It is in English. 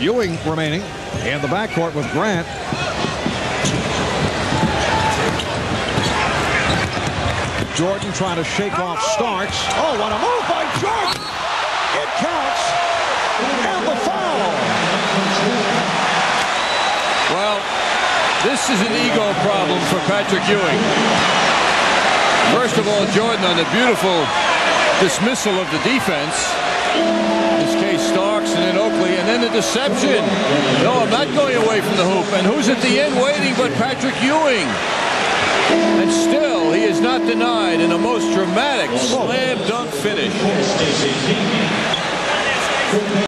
Ewing remaining in the backcourt with Grant. Jordan trying to shake off Starks. Oh, what a move by Jordan! It counts, and the foul. Well, this is an ego problem for Patrick Ewing. First of all, Jordan on the beautiful dismissal of the defense. In this case, Starks, and then Oakley, and then the deception. No, I'm not going away from the hoop. And who's at the end waiting but Patrick Ewing? And still, he is not denied in a most dramatic slam dunk finish.